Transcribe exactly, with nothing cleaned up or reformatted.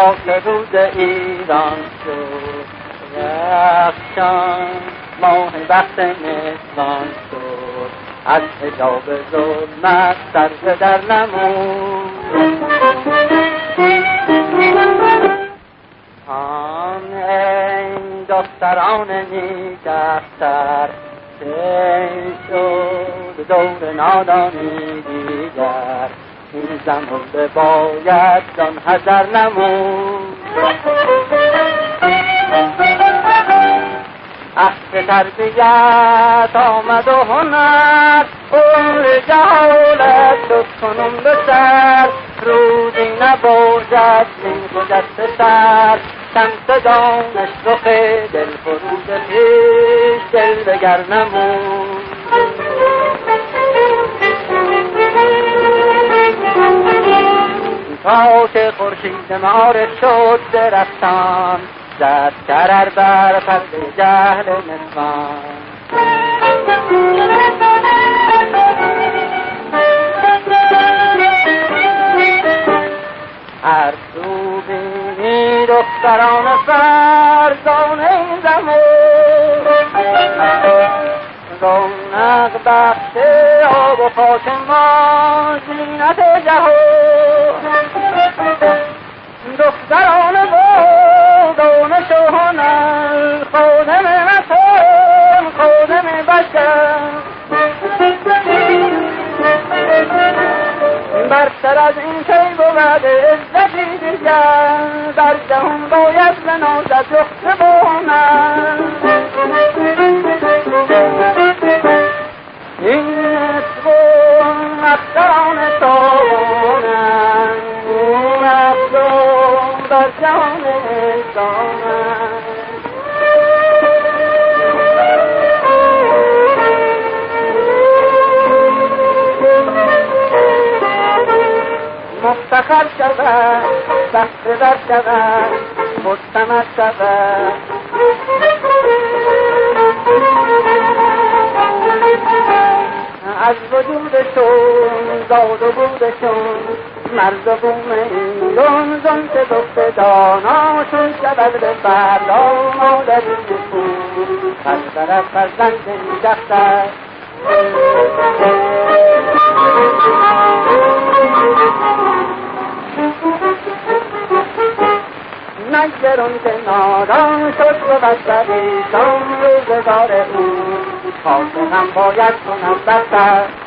تا که روز ایران شد رخشان ماه بخت نسوان شد از حجاب ظلمت سر به در نمود آن ای دختران نیکختر که شد دور نادانی دیگر این زمان باید جان حذر نمود عهد تربیت آمد و هنر عمر جهالت شد کنون به سر روزی نباشد این خجست سر شمس دانش رخ دل فروز خویش دل دگر نمود تا که خورشید معارف شد درختان زد شرر بر پرده جهل نسوان هر سو بینی دختران فرزان این زمان رونق بخش آب و خاک ما زینت جهان دختران با دانش و هنر خادم وطن خادم بشر برتر از این کی بود عزتی دیگر در جهان باید بنازد دختر با هنر این نسبون اختران تابانند اون افزون بر جهان انسانند مفتخر شود بحر در شود مستمر شود از وجودشون زاد و بودشون مرز و بوم ایران زن که دخت داناشون شود به فردا مادری نکون پسر از فرزند این دختر نگرون که نادان شد و بستریشان روزگار او خاص هم باید کنم بستر